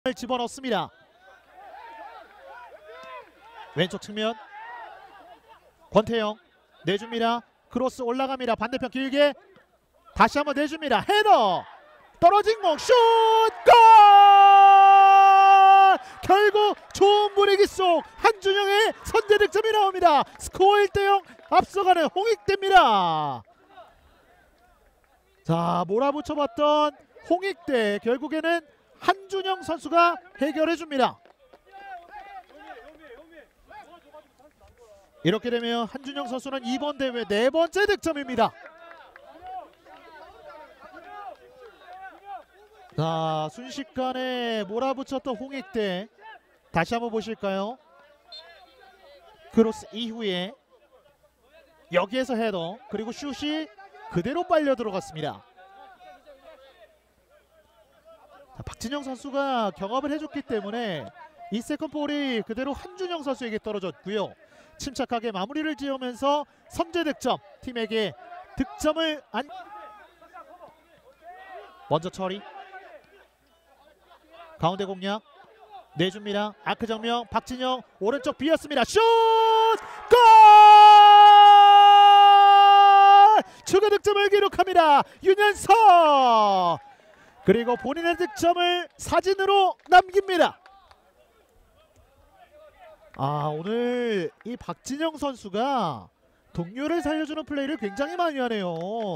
집어넣습니다. 왼쪽 측면 권태영 내줍니다. 크로스 올라갑니다. 반대편 길게 다시 한번 내줍니다. 헤더 떨어진 공 슛! 골! 결국 좋은 분위기 속 한준영의 선제 득점이 나옵니다. 스코어 1대0 앞서가는 홍익대입니다. 자, 몰아붙여봤던 홍익대 결국에는 한준영 선수가 해결해줍니다. 이렇게 되면 한준영 선수는 이번 대회 4번째 득점입니다. 자, 순식간에 몰아붙였던 홍익대 다시 한번 보실까요? 크로스 이후에 여기에서 헤더 그리고 슛이 그대로 빨려 들어갔습니다. 자, 박진영 선수가 경합을 해줬기 때문에 이 세컨볼이 그대로 한준영 선수에게 떨어졌고요. 침착하게 마무리를 지으면서 선제 득점, 팀에게 득점을 먼저 처리 가운데 공략 내줍니다. 아크 정면 박진영 오른쪽 비었습니다. 슛! 골! 추가 득점을 기록합니다. 윤현석 그리고 본인의 득점을 사진으로 남깁니다. 오늘 이 박진영 선수가 동료를 살려주는 플레이를 굉장히 많이 하네요.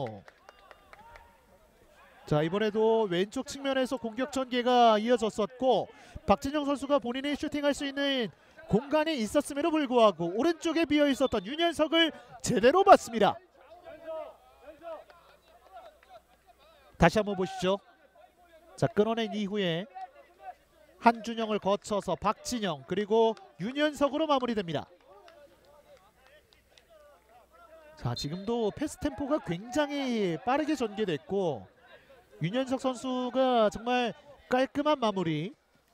자, 이번에도 왼쪽 측면에서 공격 전개가 이어졌었고 박진영 선수가 본인이 슈팅할 수 있는 공간이 있었음에도 불구하고 오른쪽에 비어 있었던 윤현석을 제대로 봤습니다. 다시 한번 보시죠. 자, 끊어낸 이후에 한준영을 거쳐서 박진영 그리고 윤현석으로 마무리됩니다. 자, 지금도 패스 템포가 굉장히 빠르게 전개됐고 윤현석 선수가 정말 깔끔한 마무리.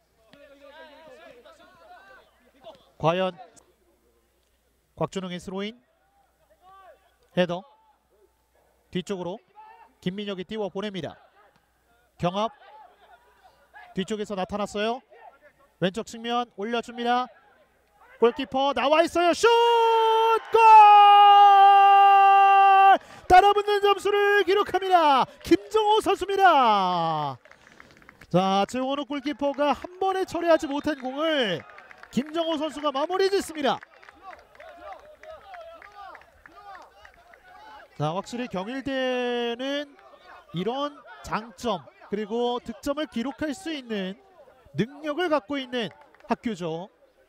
과연 곽준홍의 스로인 헤더 뒤쪽으로 김민혁이 띄워 보냅니다. 경합 뒤쪽에서 나타났어요. 왼쪽 측면 올려줍니다. 골키퍼 나와 있어요. 슛! 골! 따라붙는 점수를 기록합니다. 김정호 선수입니다. 자, 최원욱 골키퍼가 한 번에 처리하지 못한 공을 김정호 선수가 마무리 짓습니다. 자, 확실히 경일대는 이런 장점 그리고 득점을 기록할 수 있는 능력을 갖고 있는 학교죠.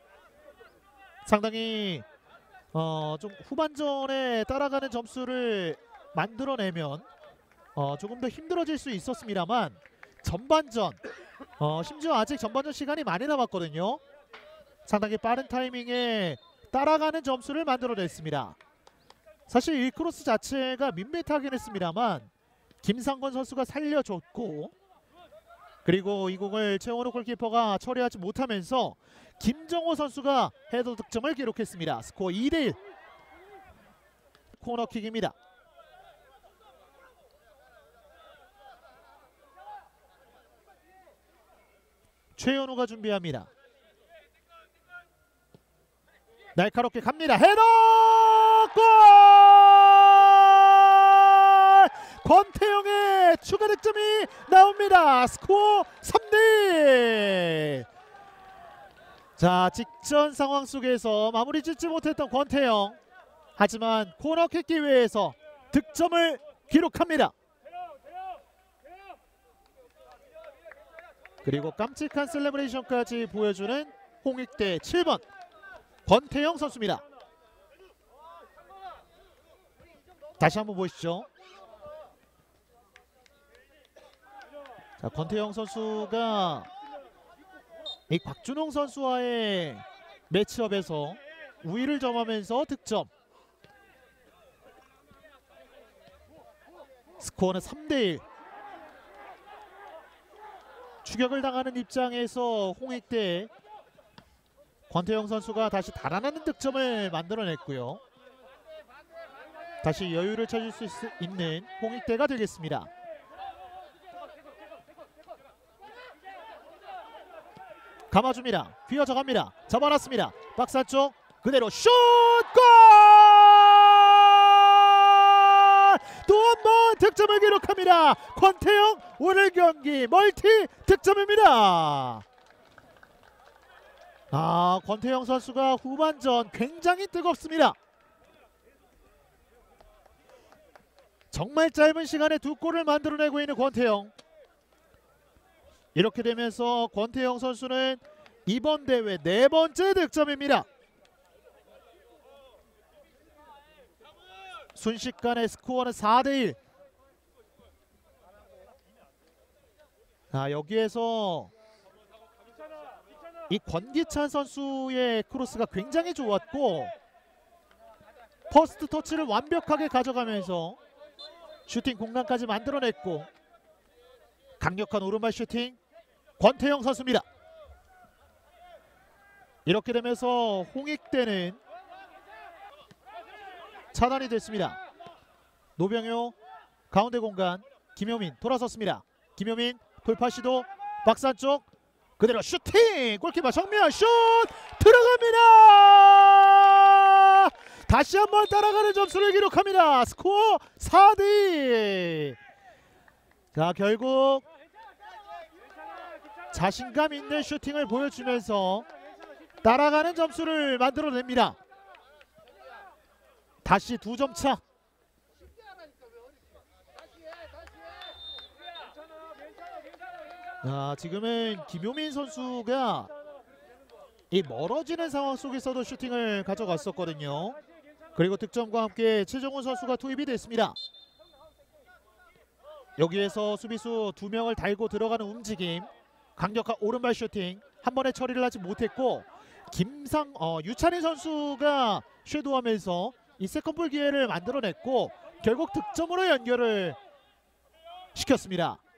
상당히 좀 후반전에 따라가는 점수를 만들어내면 조금 더 힘들어질 수 있었습니다만 전반전 심지어 아직 전반전 시간이 많이 남았거든요. 상당히 빠른 타이밍에 따라가는 점수를 만들어냈습니다. 사실 이 크로스 자체가 밋밋하긴 했습니다만 김상권 선수가 살려줬고 그리고 이 공을 최원욱 골키퍼가 처리하지 못하면서 김정호 선수가 헤더 득점을 기록했습니다. 스코어 2대1 코너킥입니다. 최현우가 준비합니다. 날카롭게 갑니다. 헤더! 골! 권태영의 추가 득점이 나옵니다. 스코어 3대1. 자, 직전 상황 속에서 마무리 짓지 못했던 권태영. 하지만 코너킥 기회에서 득점을 기록합니다. 그리고 깜찍한 셀레브레이션까지 보여주는 홍익대 7번 권태영 선수입니다. 다시 한번 보시죠. 자, 권태영 선수가 이 곽준홍 선수와의 매치업에서 우위를 점하면서 득점. 스코어는 3대1. 추격을 당하는 입장에서 홍익대 권태영 선수가 다시 달아나는 득점을 만들어냈고요. 다시 여유를 찾을 수 있는 홍익대가 되겠습니다. 감아줍니다. 휘어져 갑니다. 잡아놨습니다. 박스 안쪽 그대로 슛! 골! 또 한 번 득점을 기록합니다. 권태영 오늘 경기 멀티 득점입니다. 권태영 선수가 후반전 굉장히 뜨겁습니다. 정말 짧은 시간에 두 골을 만들어내고 있는 권태영. 이렇게 되면서 권태영 선수는 이번 대회 4번째 득점입니다. 순식간에 스코어는 4대1. 여기에서 이 권기찬 선수의 크로스가 굉장히 좋았고 퍼스트 터치를 완벽하게 가져가면서 슈팅 공간까지 만들어냈고 강력한 오른발 슈팅 권태영 선수입니다. 이렇게 되면서 홍익대는 차단이 됐습니다. 노병효 가운데 공간 김효민 돌아섰습니다. 김효민 돌파 시도 박스 안쪽 그대로 슈팅 골키퍼 정면 슛 들어갑니다. 다시 한번 따라가는 점수를 기록합니다. 스코어 4대2. 자, 결국 자신감 있는 슈팅을 보여주면서 따라가는 점수를 만들어냅니다. 다시 2점 차. 지금은 김효민 선수가 이 멀어지는 상황 속에서도 슈팅을 가져갔었거든요. 그리고 득점과 함께 최정훈 선수가 투입이 됐습니다. 여기에서 수비수 2명을 달고 들어가는 움직임, 강력한 오른발 슈팅 한 번에 처리를 하지 못했고 유찬희 선수가 섀도우하면서 이 세컨볼 기회를 만들어냈고 결국 득점으로 연결을 시켰습니다.